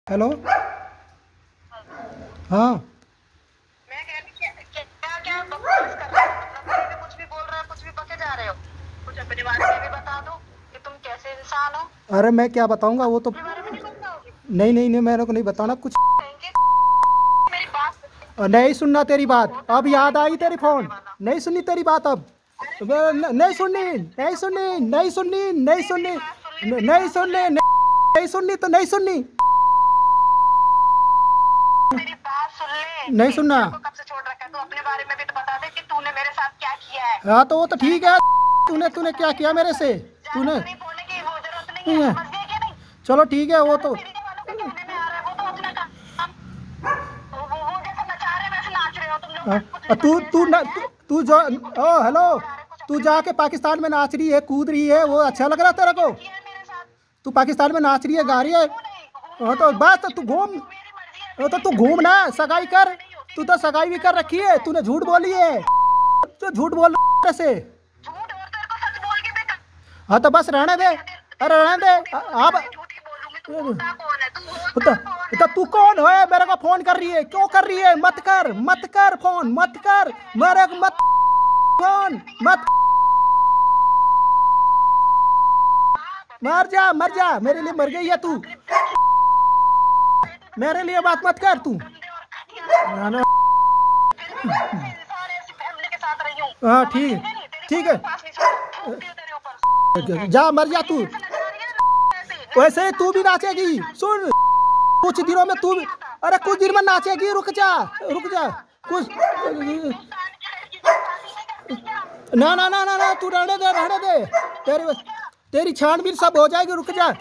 Hello. हाँ मैं कह रही क्या क्या बकवास कर रहे हो? मतलब कोई भी कुछ भी बोल रहा है, कुछ भी बके जा रहे हो। कुछ अपने बारे में भी बता दो कि तुम कैसे इंसान हो। अरे मैं क्या बताऊंगा, वो तो अपने बारे में नहीं बताओगे? नहीं नहीं नहीं, मेरे को नहीं बताना कुछ। कहेंगे मेरी बात सुनते नहीं सुनना तेरी बात, हो तो अब कौन है याद कि आई मुझे तेरी उठाने फोन। वाला? नहीं सुननी तेरी बात अब। अरे अब मेरी बात नहीं सुनने सुननी, मैं नहीं तेरे सुननी, को नहीं सुननी, नहीं मेरी सुननी, बात सुन ले, मेरी नहीं बात सुन सुननी, ले, नहीं सुननी तो नहीं सुननी। मेरी बात सुन ले। नहीं सुनना। तेरे को कब से छोड़ रखा है? तू अपने बारे में भी तो बता दे कि तूने मेरे साथ क्या किया है। हाँ तो वो तो ठीक है। तूने तूने क्या किया मेरे से? ज्यादा तूने तो नहीं बोलने की वो जरूरत नहीं है, समझ गए क्या नहीं? चलो ठीक है वो ज्यादा तो। मीडिया वालों के कहने में आ रहा है, वो तो अपना काम। वो जैसे नचा रहे वैसे नाच रहे हो तुम लोग। पुतले बन तू गए तू सारे न, हैं। तू जो ओ हेलो, छोड़ आ रहे कुछ तू अपने जाके पाकिस्तान में नाच रही है, कूद रही है, वो अच्छा लग रहा है तेरे को? किया है मेरे साथ। तू पाकिस्तान में नाच रही है, गा रही है। क्यों नहीं हाँ घूमने तो आ जाओ, बस कुछ तू भी करो, घूम। वो मेरी मर्जी है, तो मेरी तू इज्जत घूमना, नहीं, सगाई मेरी कर। इज्जत नहीं होती, तू मेरी तो सगाई भी इज्जत कर करना रखी पड़ता है, है। तूने झूठ बोली है। तो झूठ बोल रहा है से। झूठ और तेरे को सच बोल के बेटा हाँ तो बस रहने दे। अरे रहने दे। आप झूठ ही बोलूंगी। तू होता कौन है? तू तो, होता कौन तो है? तू कौन है? मेरे को फोन कर रही है, क्यों कर रही है? मत कर, मत कर फोन, मत कर मेरे को, मत फोन मत। मर जा, मर जा, मेरे लिए मर गई है तू। मेरे लिए बात मत कर तू। गंदे और घटिया ना ना। फिर भी मैं ऐसे इंसान ऐसी फैमिली के साथ रही हूँ। हाँ समझ ठीक गई है, क्या नहीं? तेरी ठीक कोई है। औकात नहीं, छोड़ थूकती हूँ तेरे ऊपर। जा मर जा तू। ऐसे नचा रही है ना, ऐसे वैसे ही तू भी नाचेगी, सुन। कुछ दिनों में तू भी, अरे कुछ दिन में नाचेगी, रुक जा, रुक जा कुछ। हिंदुस्तान की लड़की से शादी नहीं करती क्या? ना ना ना ना ना, तू रहने दे, रहने दे। तेरी तेरी छानबीन सब हो जाएगी, रुक जा।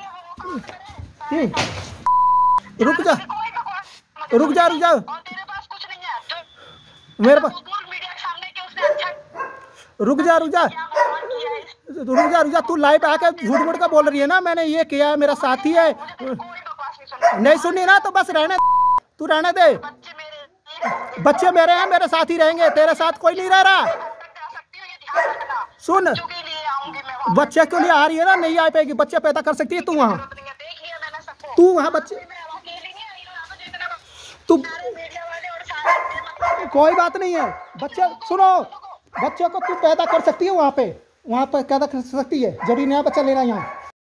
रुक जा, कोई बकवास मत रुक जा, रुक जा। और तेरे पास कुछ नहीं है जो मेरे पास, वो बोल मीडिया के सामने कि उसने अच्छा रुक जा, रुक जा, क्या बकवास किया है। रुक जा, रुक जा। तू लाइव आके झूठ मूठ का बोल रही है ना, मैंने ये किया है, मेरा साथी है। मुझे तेरी कोई बकवास नहीं सुननी। नहीं सुननी ना तो बस रहने, तू रहने दे। बच्चे मेरे बच्चे मेरे हैं, मेरे साथ ही रहेंगे, तेरे साथ कोई नहीं रह रहा। तक जा सकती हूँ, ये ध्यान रखना। सुन, बच्चों के लिए आऊंगी मैं वहाँ। बच्चे क्यों नहीं आ रही है ना, नहीं आ पाएगी, बच्चे पैदा कर सकती है तू वहाँ। जरूरत नहीं है, देख लिया मैंने सबको। तू वहाँ बच्चे, मैं अकेली नहीं आई हूँ यहाँ पे, जितना तू, सारे मीडिया वाले और सारे बेमतलब कोई बात नहीं है। बच्चे सुनो, बच्चे को तू पैदा कर सकती है वहाँ पे, वहाँ पे पैदा कर सकती है, जरूरी नहीं है बच्चा लेना यहाँ।